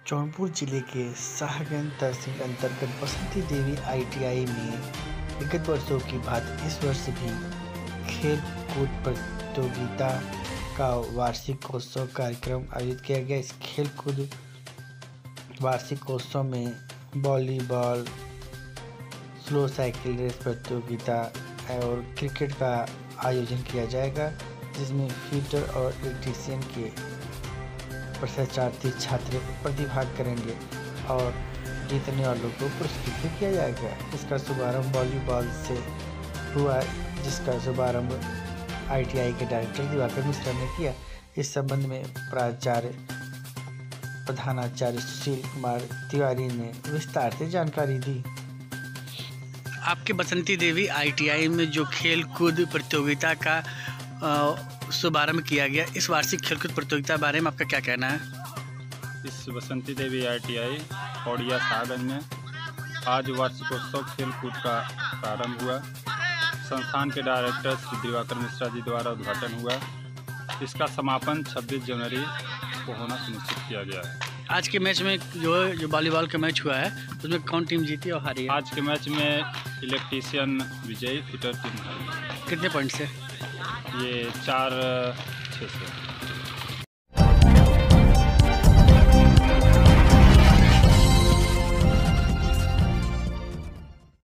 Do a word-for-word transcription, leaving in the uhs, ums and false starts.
जौनपुर जिले के शाहगंज तहसील अंतर्गत बसंती देवी आई टी आई में विगत वर्षों की भांति इस वर्ष भी खेल कूद प्रतियोगिता का वार्षिकोत्सव कार्यक्रम आयोजित किया गया। इस खेल कूद वार्षिकोत्सव में वॉलीबॉल, स्लो साइकिल रेस प्रतियोगिता और क्रिकेट का आयोजन किया जाएगा, जिसमें फील्डर और इलेक्ट्रीशियन के प्रशिक्षार्थी छात्र प्रतिभाग करेंगे और जीतने वालों को पुरस्कृत किया जाएगा। इसका शुभारंभ वॉलीबॉल से हुआ, जिसका शुभारंभ आई टी आई के डायरेक्टर दिवाकर मिश्रा ने किया। इस संबंध में प्राचार्य प्रधानाचार्य सुशील कुमार तिवारी ने विस्तार से जानकारी दी। आपके बसंती देवी आई टी आई में जो खेल कूद प्रतियोगिता का शुभारंभ किया गया, इस वार्षिक खेलकूद प्रतियोगिता के बारे में आपका क्या कहना है? इस बसंती देवी आई टी आई पौड़िया शाहगंज में आज वार्षिकोत्सव खेल कूद का प्रारंभ हुआ। संस्थान के डायरेक्टर श्री दिवाकर मिश्रा जी द्वारा उद्घाटन हुआ। इसका समापन छब्बीस जनवरी को होना सुनिश्चित किया गया है। आज के मैच में जो जो वॉलीबॉल का मैच हुआ है, उसमें कौन टीम जीती और हारी है? आज के मैच में इलेक्ट्रीशियन विजयी, फिटर टीम हारी। कितने पॉइंट से? ये चार छः से।